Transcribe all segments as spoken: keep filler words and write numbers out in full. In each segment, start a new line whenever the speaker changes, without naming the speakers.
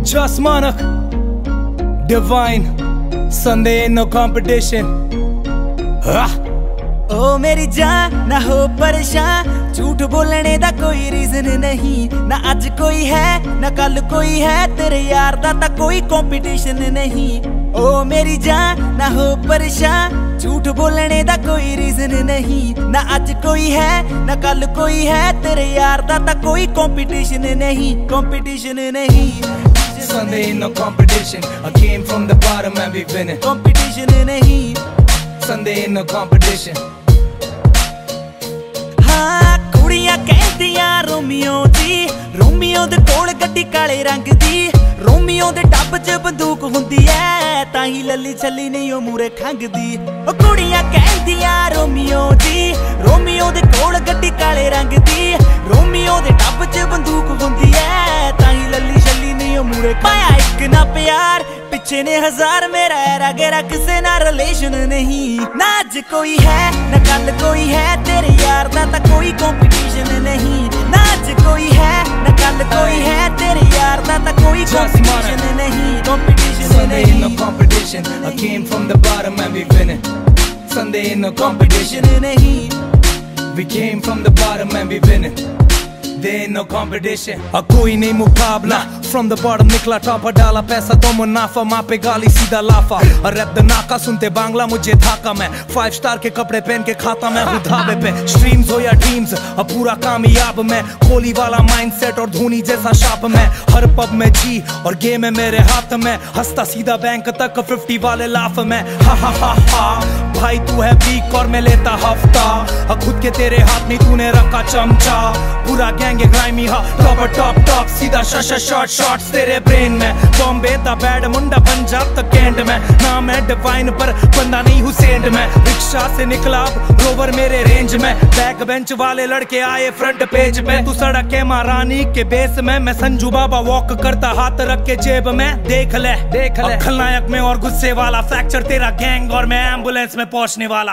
Jass Manak, divine, Sunday ain't no competition. ah.
ओ मेरी जान ना हो परेशान, झूठ बोलने दा कोई रीजन नहीं। ना आज कोई है ना कल कोई है, तेरे यार दा ता कोई कंपटीशन नहीं। ओ मेरी जान ना हो परेशान, झूठ बोलने दा कोई रीजन नहीं। ना आज कोई है ना कल कोई है, तेरे यार दा ता कोई कंपटीशन नहीं, कंपटीशन नहीं।
Sunday ain't no competition. I came from the bottom and we winning.
Competition नहीं,
Sunday ain't no competition.
हाँ कुड़ियां कहदियां रोमियो दी, रोमियो दे कोल गड्डी काले रंग दी। रोमियो दे टब च बंदूक हुंदी ऐ, ताही लली छली नहीं ओ मूरे खंगदी। ओ कुड़ियां कहदियां रोमियो दी, रोमियो दे कोल गड्डी काले रंग दी। रोमियो दे टब च बंदूक हुंदी ऐ, ताही लली छली नहीं ओ मूरे। पाया एक ना प्यार पिछे ने हजार, मेरा एरा गेरा किसे ना रिलेशन नहीं। ना आज कोई है ना कल कोई है, तेरे यार दा ता कोई कंपटीशन नहीं। ना आज कोई है ना कल कोई है, तेरे यार दा ता कोई कंपटीशन नहीं, कंपटीशन
Sunday ain't no
नहीं।
competition. I came from the bottom and we winning. Sunday ain't no competition.
Competition नहीं,
We came from the bottom and we winning. There ain't no competition. A कोई नहीं मुकाबला, from the bottom निकला topper, डाला पैसा तो मुनाफा, माँ पे गाली सीधा लाफा। और रैप द नाका सुनते बांग्ला मुझे थाका, मैं फाइव स्टार के कपड़े पहन के खाता मैं हूँ ढाबे पे। स्ट्रीम्स हो या ड्रीम्स, अब पूरा कामयाब मैं, कोहली वाला माइंडसेट और धोनी जैसा शाप मैं। हर पब में जी और गेम है मेरे हाथ में, हंसता सीधा बैंक तक फिफ्टी वाले लाफ में। हा हा हा हा भाई तू है वीक और मैं लेता हफ्ता, खुद के तेरे हाथ में तूने रखा चमचा। पूरा गैंग ग्राइमी हा टॉप टॉप टॉप, सीधा शश शॉट शॉट्स तेरे ब्रेन में। बॉम्बे दा बैड मुंडा पंजाब तक कैंट में, नाम है डिवाइन पर बंदा नहीं हुसैन में। रिक्शा से निकला रोवर मेरे रेंज में, बैक बेंच वाले लड़के आए फ्रंट पेज पे। तू सड़क के महारानी के बेस में, मैं संजू बाबा वॉक करता हाथ रख के जेब में। देख ले देख ले खलनायक में और गुस्से वाला, फ्रैक्चर तेरा गैंग और मैं एम्बुलेंस में पहुंचने वाला।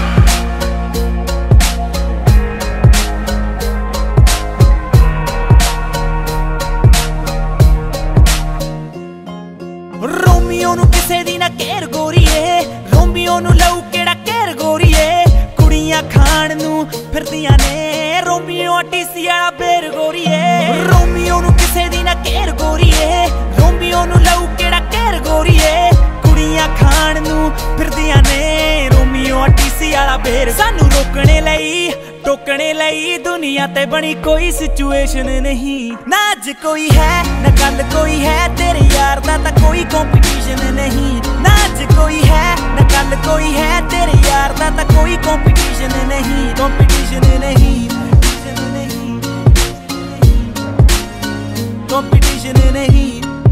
रोमियो नु किसे दी ना केर गोरीए, रोमियो नु लऊ केड़ा केर गोरीए। कुड़ियां खान नु फिरदियां ने, रोमियो टीसी वाला बेर गोरीए। रोमियो नु किसे दी ना केर गोरीए, रोमियो नु लऊ केड़ा केर गोरीए। कुड़ियां खान नु फिरदियां ने, रोमियो टीसी वाला बेर। सानू रोकने लई टोकने लई दुनिया ते बनी कोई सिचुएशन नहीं। ना आज कोई है ना कल कोई है, तेरे यार दा ता कोई कंपटीशन नहीं। ना आज कोई है ना कल कोई है, तेरे यार दा ता कोई कंपटीशन नहीं, कंपटीशन नहीं, कंपटीशन नहीं।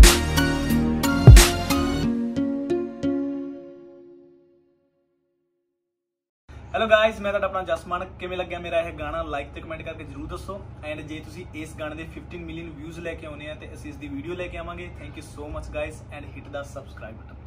हेलो गाइस, मैं तुहाडा अपना जस मानक। किवें लग्गिया मेरा यह गाना, लाइक ते कमेंट करके जरूर दसो। एंड जे तुसी इस गाने दे फिफ्टीन मिलियन व्यूज लेके आउने आ ते असीं इस दी वीडियो लेके आवांगे। Thank you so much guys, and hit the subscribe button.